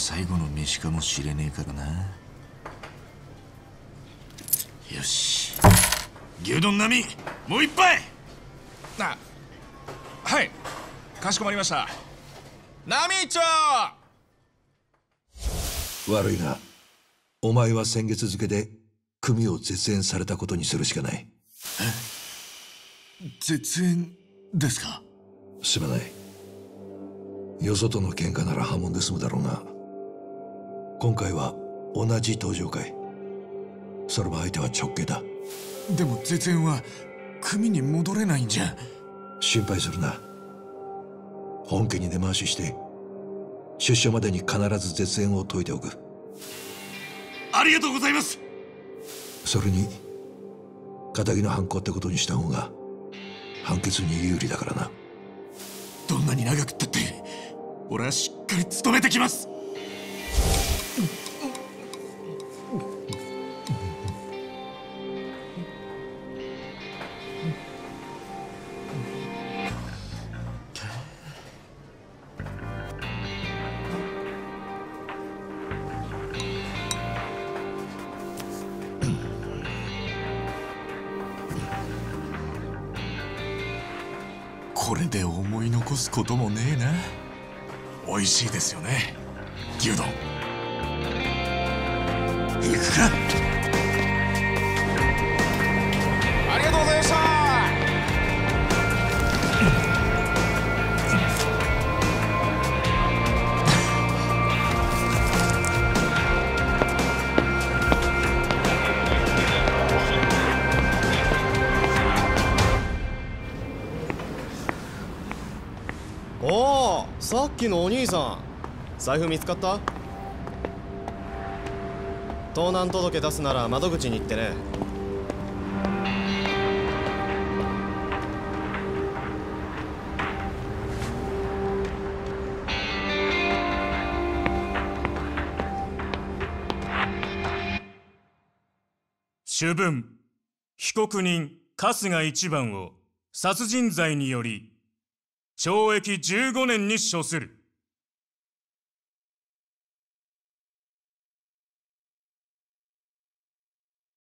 最後の飯かもしれねえからな。よし、牛丼並みもう一杯。 はい、かしこまりました。並一丁。 悪いが、お前は先月付で組を絶縁されたことにするしかない。 絶縁ですか？ すまない。よそとの喧嘩なら破門で済むだろうが、今回は同じ登場会。それも相手は直系だ。 でも絶縁は組に戻れないんじゃ。 心配するな。本家に根回しして出所までに必ず絶縁を解いておく。 ありがとうございます。 それに仇の犯行ってことにした方が判決に有利だからな。 どんなに長くったって俺はしっかり務めてきます。これで思い残すこともねえな。美味しいですよね、牛丼。行くか。 ありがとうございました。 おお、さっきのお兄さん、財布見つかった？盗難届出すなら窓口に行ってね。 主文、被告人春日一番を殺人罪により懲役15年に処する。